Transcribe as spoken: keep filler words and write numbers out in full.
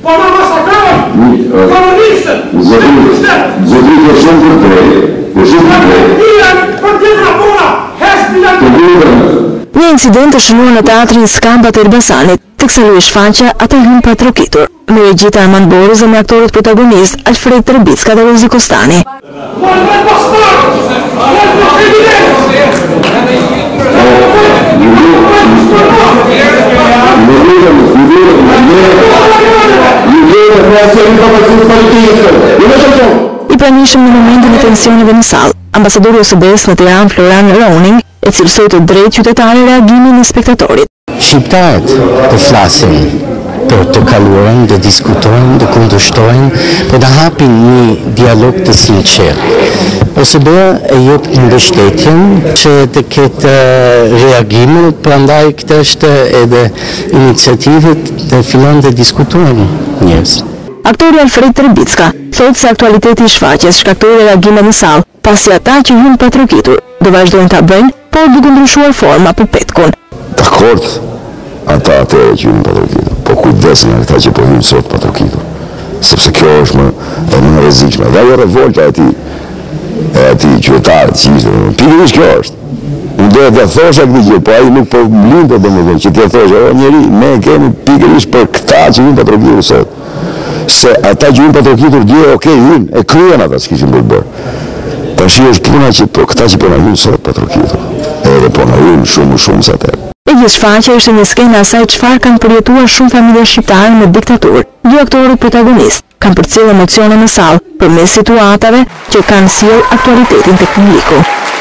Po na masakrojnë, komunistët, Zotri për shumë për tre, për shumë për tre. për tjetra puna, Një incident të shënuar në teatrin Skamba të Elbasanit, teksa Luiz Faqja ata hynë pa trokitur, me Regjita Armand Boruz dhe me aktorët protagonist Alfred Trebicka dhe Rozi Kostani. I pranishëm në momentin e tensioneve në sallë, ambasadori O S B-s në Tiranë Floran Rowning e cilësoi të drejtë qytetare reagimin e spektatorit. Shqiptarët të flasin për të kaluarën, të diskutojnë, të kundërshtojnë, për të hapin një dialog të sinqert. O S B-a e jep mbështetjen që të ketë reagime, prandaj këtë është edhe iniciativet të fillojnë të diskutojnë njerëz. Aktori Alfred Trebicka thotë se aktualiteti i shfaqjes shkaktoi reagime në sallë, pasi ata që hynë pa trokitur do vazhdojnë ta bëjnë, por duke ndryshuar forma për petkun. Dakord, ata atëre që hynë pa trokitur, po kujdes nga këta që po hynë sot pa trokitur, sepse kjo është më e më rrezikshme. Dhe ajo revolta e ati, e ati qytetarët që ishte, pikërisht kjo është. Unë do të thosha këtë gjë, po ai nuk po mlinte domethënë që të thosha, o njeri, ne kemi pikërisht për këta që hynë pa trokitur sot. Se ata që hynë pa trokitur dje, okej, hynë, e kryen ata që kishin për të bërë. Tashi është puna që po këta që po na hynë sot pa trokitur. Edhe po na hynë shumë shumë sa atëherë. Regjia Shfaqja është një skenë asaj çfarë kanë përjetuar shumë familje shqiptare në diktaturë. Dy aktorët protagonistë kanë përcjellë emocione në sallë përmes situatave që kanë sjellë aktualitetin tek publiku.